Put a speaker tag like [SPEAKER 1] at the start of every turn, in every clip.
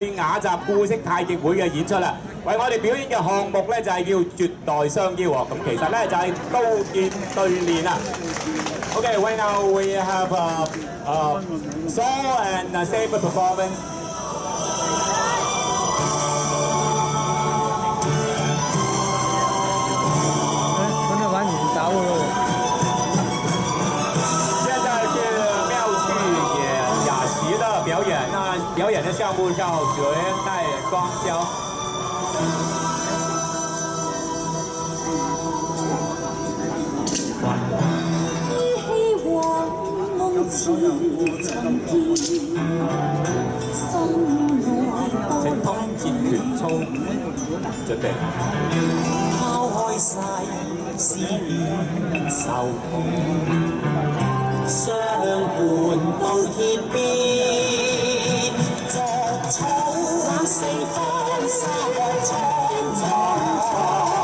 [SPEAKER 1] 雅集故式太極會嘅演出啦，為我哋表演嘅項目咧就係叫絕代雙驕喎。咁其實咧就係刀劍對練啊。Okay, right now we have saw and saber performance.
[SPEAKER 2] 跟着玩你打我喽。
[SPEAKER 1] 现在是妙趣雅习的表演，那表演的项目叫绝代双骄。請通劍拳操準備。拋開世事亂愁痛，相伴到天邊，作草冷四方，沙海蒼蒼，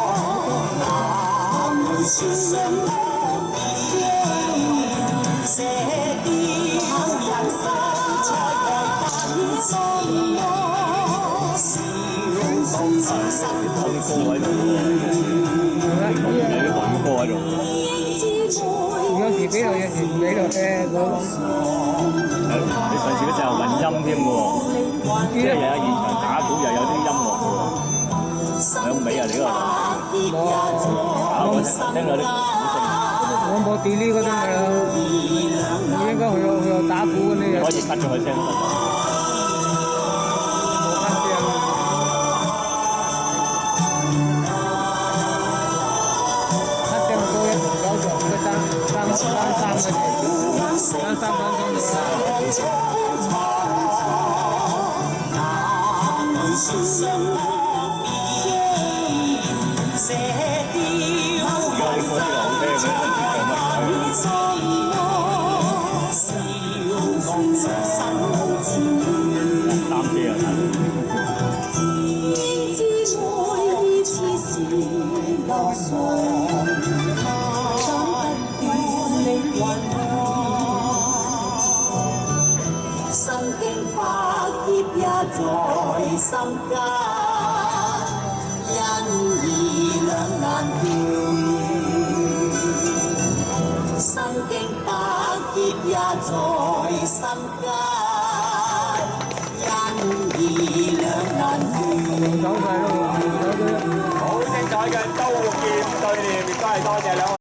[SPEAKER 1] 哪會算人多變？這啲好人生才來品心愛，笑動此生同志。
[SPEAKER 2] 有時俾佢，有時唔俾佢嘅。
[SPEAKER 3] 你上次嗰隻係混音添喎，即係又有現場打鼓，又有啲音樂喎，兩尾啊！你嗰個聽到啲
[SPEAKER 2] 我冇 delete 嗰啲㗎啦，應該佢有打鼓嗰啲。
[SPEAKER 3] 可以 cut 咗佢聲得。也在心間，因義兩難斷。身經百劫也在心間，因義兩難斷。好精彩嘅刀劍對練，亦都係多謝兩位。